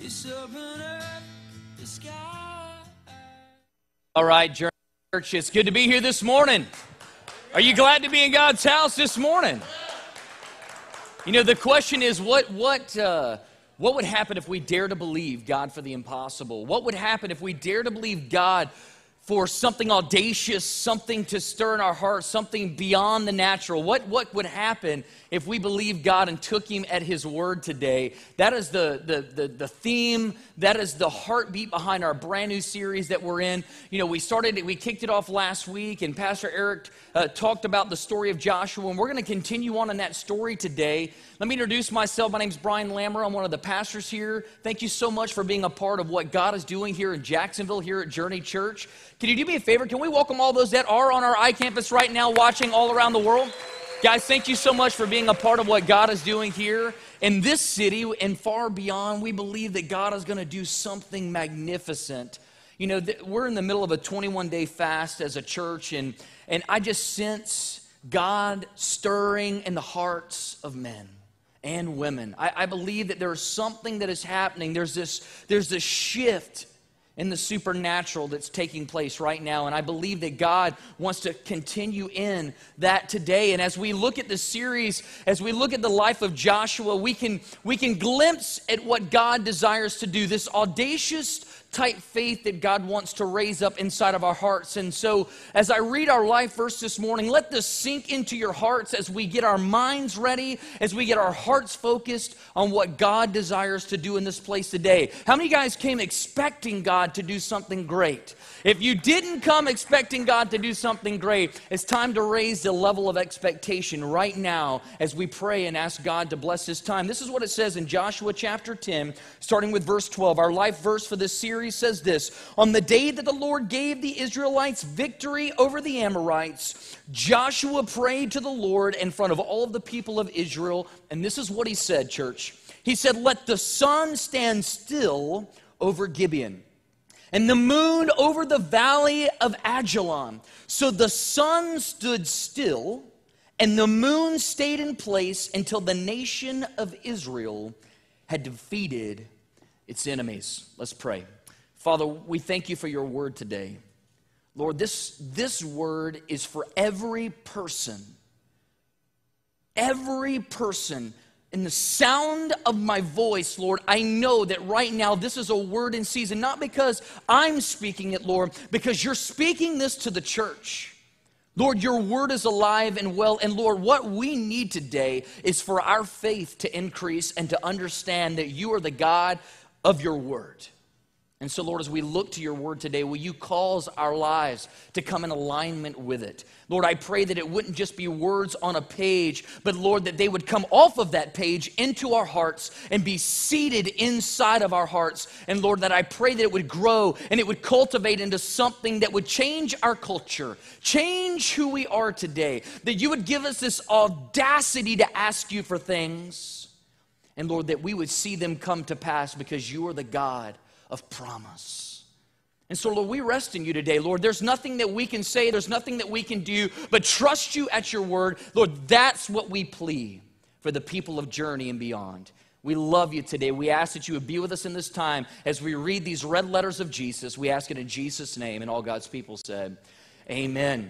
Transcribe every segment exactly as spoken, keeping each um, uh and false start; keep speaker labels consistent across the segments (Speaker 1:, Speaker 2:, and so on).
Speaker 1: It's open up the sky.
Speaker 2: All right, Journey Church, it's good to be here this morning. Are you glad to be in God's house this morning? You know, the question is, what what uh, what would happen if we dare to believe God for the impossible? What would happen if we dare to believe God for something audacious, something to stir in our hearts, something beyond the natural? What what would happen if we believed God and took Him at His word today? That is the, the, the, the theme. That is the heartbeat behind our brand new series that we're in. You know, we started it, we kicked it off last week, and Pastor Eric uh, talked about the story of Joshua, and we're going to continue on in that story today. Let me introduce myself. My name's Brian Lammer. I'm one of the pastors here. Thank you so much for being a part of what God is doing here in Jacksonville, here at Journey Church. Can you do me a favor? Can we welcome all those that are on our iCampus right now watching all around the world? Guys, thank you so much for being a part of what God is doing here in this city and far beyond. We believe that God is going to do something magnificent. You know, th- we're in the middle of a twenty-one day fast as a church, and, and I just sense God stirring in the hearts of men and women. I, I believe that there's something that is happening. There's this, there's this shift in the supernatural that's taking place right now. And I believe that God wants to continue in that today. And as we look at the series, as we look at the life of Joshua, we can, we can glimpse at what God desires to do, this audacious type faith that God wants to raise up inside of our hearts. And so as I read our life verse this morning, let this sink into your hearts as we get our minds ready, as we get our hearts focused on what God desires to do in this place today. How many guys came expecting God to do something great? If you didn't come expecting God to do something great, it's time to raise the level of expectation right now as we pray and ask God to bless this time. This is what it says in Joshua chapter ten, starting with verse twelve. Our life verse for this series says this: on the day that the Lord gave the Israelites victory over the Amorites, Joshua prayed to the Lord in front of all of the people of Israel. And this is what he said, church. He said, let the sun stand still over Gibeon, and the moon over the valley of Ajalon. So the sun stood still, and the moon stayed in place until the nation of Israel had defeated its enemies. Let's pray. Father, we thank you for your word today. Lord, this, this word is for every person, every person in the sound of my voice, Lord. I know that right now this is a word in season, not because I'm speaking it, Lord, because you're speaking this to the church. Lord, your word is alive and well, and Lord, what we need today is for our faith to increase and to understand that you are the God of your word. And so, Lord, as we look to your word today, will you cause our lives to come in alignment with it? Lord, I pray that it wouldn't just be words on a page, but Lord, that they would come off of that page into our hearts and be seated inside of our hearts. And Lord, that I pray that it would grow and it would cultivate into something that would change our culture, change who we are today, that you would give us this audacity to ask you for things. And Lord, that we would see them come to pass because you are the God of promise. And so, Lord, we rest in you today. Lord, there's nothing that we can say, there's nothing that we can do, but trust you at your word. Lord, that's what we plead for the people of Journey and beyond. We love you today. We ask that you would be with us in this time as we read these red letters of Jesus. We ask it in Jesus' name, and all God's people said, amen.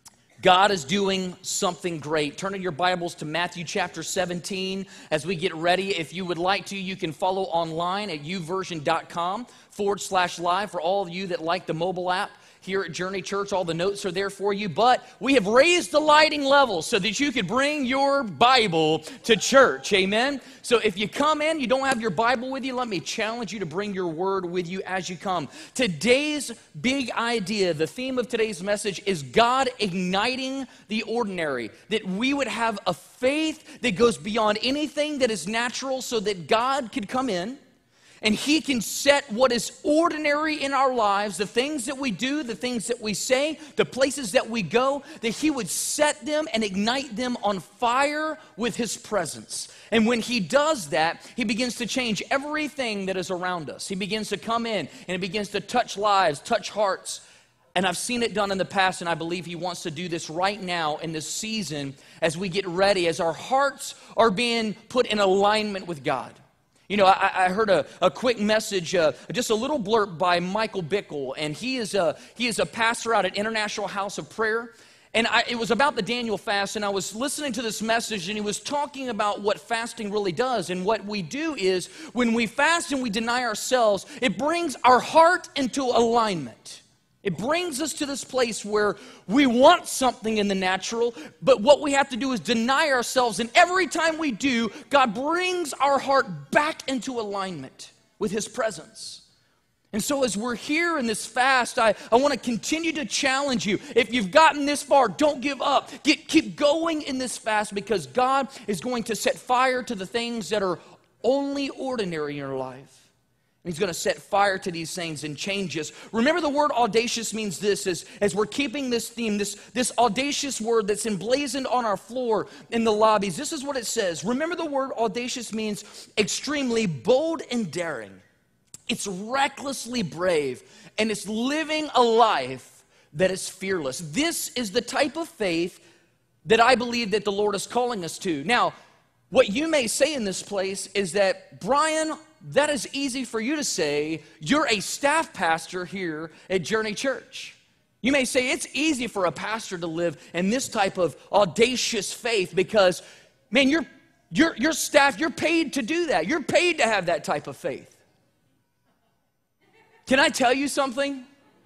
Speaker 2: God is doing something great. Turn in your Bibles to Matthew chapter seventeen as we get ready. If you would like to, you can follow online at uversion.com forward slash live for all of you that like the mobile app here at Journey Church. All the notes are there for you, but we have raised the lighting level so that you could bring your Bible to church, amen? So if you come in, you don't have your Bible with you, let me challenge you to bring your word with you as you come. Today's big idea, the theme of today's message is God igniting the ordinary, that we would have a faith that goes beyond anything that is natural so that God could come in and he can set what is ordinary in our lives, the things that we do, the things that we say, the places that we go, that he would set them and ignite them on fire with his presence. And when he does that, he begins to change everything that is around us. He begins to come in and he begins to touch lives, touch hearts. And I've seen it done in the past, and I believe he wants to do this right now in this season as we get ready, as our hearts are being put in alignment with God. You know, I, I heard a, a quick message, uh, just a little blurb by Michael Bickle, and he is a, he is a pastor out at International House of Prayer. And I, it was about the Daniel fast, and I was listening to this message, and he was talking about what fasting really does. And what we do is, when we fast and we deny ourselves, it brings our heart into alignment. It brings us to this place where we want something in the natural, but what we have to do is deny ourselves. And every time we do, God brings our heart back into alignment with His presence. And so as we're here in this fast, I, I want to continue to challenge you. If you've gotten this far, don't give up. Get, keep going in this fast, because God is going to set fire to the things that are only ordinary in your life. And He's going to set fire to these things and change us. Remember, the word audacious means this, as, as we're keeping this theme, this, this audacious word that's emblazoned on our floor in the lobbies. This is what it says. Remember, the word audacious means extremely bold and daring. It's recklessly brave, and it's living a life that is fearless. This is the type of faith that I believe that the Lord is calling us to. Now, what you may say in this place is that, Brian, that is easy for you to say. You're a staff pastor here at Journey Church. You may say it's easy for a pastor to live in this type of audacious faith because, man, you're, you're, your staff, you're paid to do that. You're paid to have that type of faith. Can I tell you something?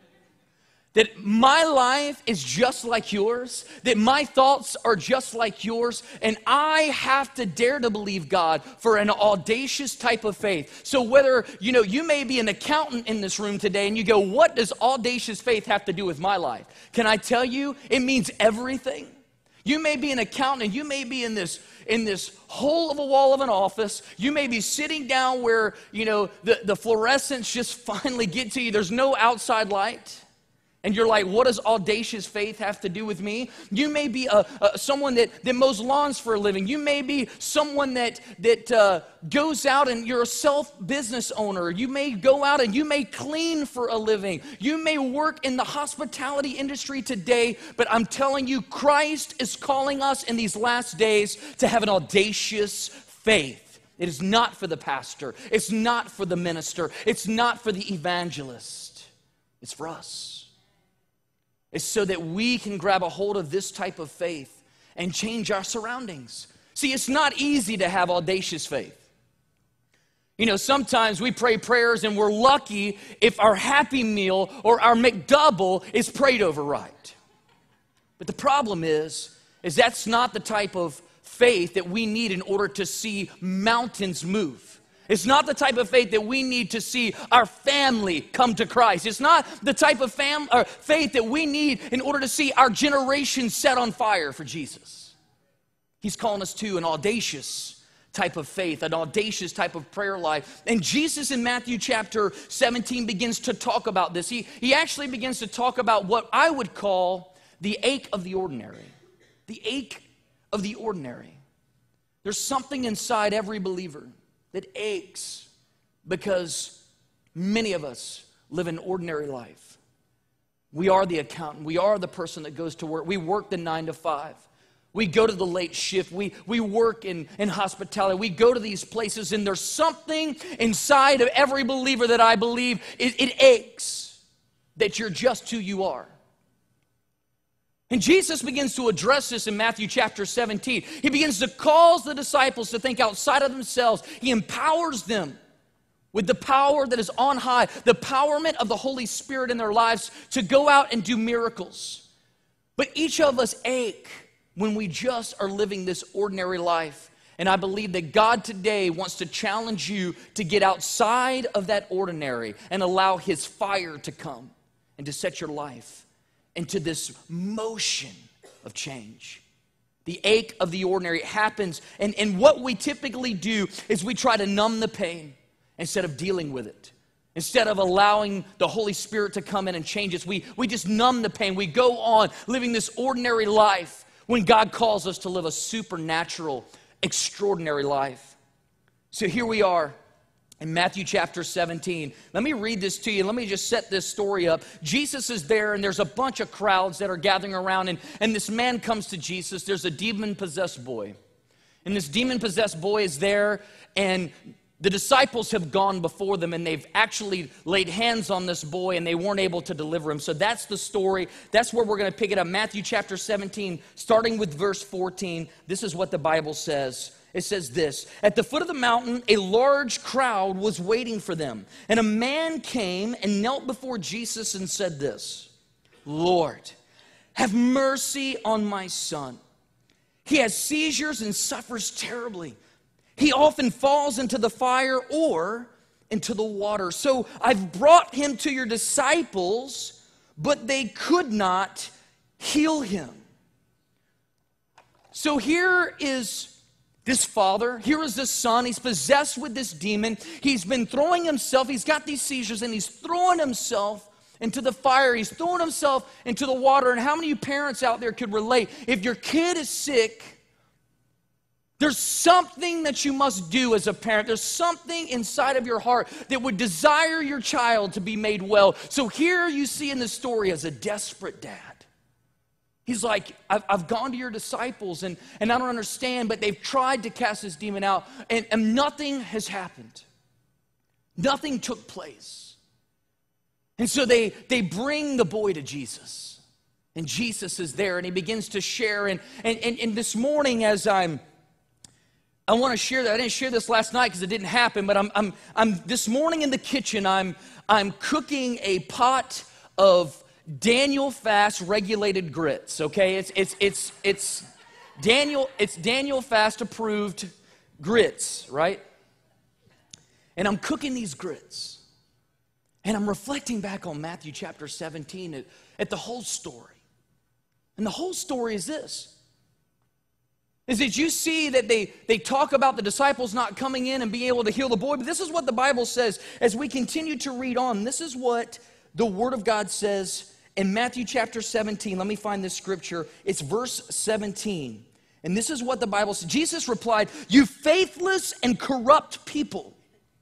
Speaker 2: That my life is just like yours, that my thoughts are just like yours, and I have to dare to believe God for an audacious type of faith. So whether, you know, you may be an accountant in this room today and you go, what does audacious faith have to do with my life? Can I tell you, it means everything. You may be an accountant, and you may be in this in this hole of a wall of an office. You may be sitting down where, you know, the, the fluorescents just finally get to you. There's no outside light. And you're like, what does audacious faith have to do with me? You may be a, a, someone that, that mows lawns for a living. You may be someone that, that uh, goes out and you're a self-business owner. You may go out and you may clean for a living. You may work in the hospitality industry today, but I'm telling you, Christ is calling us in these last days to have an audacious faith. It is not for the pastor. It's not for the minister. It's not for the evangelist. It's for us. It's so that we can grab a hold of this type of faith and change our surroundings. See, it's not easy to have audacious faith. You know, sometimes we pray prayers and we're lucky if our Happy Meal or our McDouble is prayed over right. But the problem is, is that's not the type of faith that we need in order to see mountains move. It's not the type of faith that we need to see our family come to Christ. It's not the type of fam- or faith that we need in order to see our generation set on fire for Jesus. He's calling us to an audacious type of faith, an audacious type of prayer life. And Jesus in Matthew chapter seventeen begins to talk about this. He, he actually begins to talk about what I would call the ache of the ordinary. The ache of the ordinary. There's something inside every believer that aches because many of us live an ordinary life. We are the accountant. We are the person that goes to work. We work the nine to five. We go to the late shift. We, we work in, in hospitality. We go to these places, and there's something inside of every believer that I believe it, it aches that you're just who you are. And Jesus begins to address this in Matthew chapter seventeen. He begins to cause the disciples to think outside of themselves. He empowers them with the power that is on high, the empowerment of the Holy Spirit in their lives to go out and do miracles. But each of us ache when we just are living this ordinary life. And I believe that God today wants to challenge you to get outside of that ordinary and allow His fire to come and to set your life into this motion of change. The ache of the ordinary happens, and, and what we typically do is we try to numb the pain instead of dealing with it. Instead of allowing the Holy Spirit to come in and change us, we, we just numb the pain. We go on living this ordinary life when God calls us to live a supernatural, extraordinary life. So here we are in Matthew chapter seventeen. Let me read this to you. Let me just set this story up. Jesus is there, and there's a bunch of crowds that are gathering around, and, and this man comes to Jesus. There's a demon-possessed boy. And this demon-possessed boy is there, and The disciples have gone before them, and they've actually laid hands on this boy, and they weren't able to deliver him. So that's the story. That's where we're going to pick it up. Matthew chapter seventeen, starting with verse fourteen. This is what the Bible says. It says this: "At the foot of the mountain, a large crowd was waiting for them. And a man came and knelt before Jesus and said this, 'Lord, have mercy on my son. He has seizures and suffers terribly. He often falls into the fire or into the water. So I've brought him to your disciples, but they could not heal him.'" So here is this father, here is this son. He's possessed with this demon. He's been throwing himself, he's got these seizures, and he's throwing himself into the fire. He's throwing himself into the water. And how many of you parents out there could relate? If your kid is sick, there's something that you must do as a parent. There's something inside of your heart that would desire your child to be made well. So here you see in the story as a desperate dad. He's like, I've, I've gone to your disciples, and, and I don't understand, but they've tried to cast this demon out, and, and nothing has happened. Nothing took place. And so they, they bring the boy to Jesus. And Jesus is there, and he begins to share. And, and, and, and this morning as I'm I want to share that. I didn't share this last night because it didn't happen, but I'm, I'm, I'm this morning in the kitchen, I'm, I'm cooking a pot of Daniel Fast regulated grits. Okay, it's it's it's it's Daniel it's Daniel Fast approved grits, right? And I'm cooking these grits, and I'm reflecting back on Matthew chapter seventeen at, at the whole story, and the whole story is this. Is that you see that they, they talk about the disciples not coming in and being able to heal the boy. But this is what the Bible says as we continue to read on. This is what the Word of God says in Matthew chapter seventeen. Let me find this scripture. It's verse seventeen. And this is what the Bible says. Jesus replied, "You faithless and corrupt people,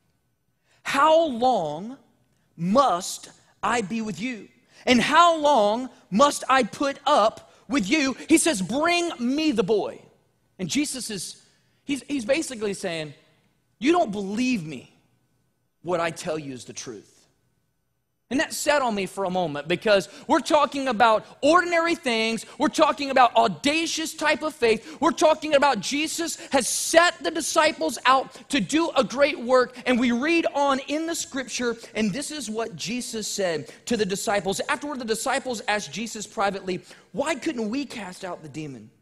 Speaker 2: how long must I be with you? And how long must I put up with you?" He says, "Bring me the boy." And Jesus is, he's, he's basically saying, you don't believe me. What I tell you is the truth. And that sat on me for a moment because we're talking about ordinary things. We're talking about audacious type of faith. We're talking about Jesus has set the disciples out to do a great work. And we read on in the scripture, and this is what Jesus said to the disciples. Afterward, the disciples asked Jesus privately, "Why couldn't we cast out the demon?"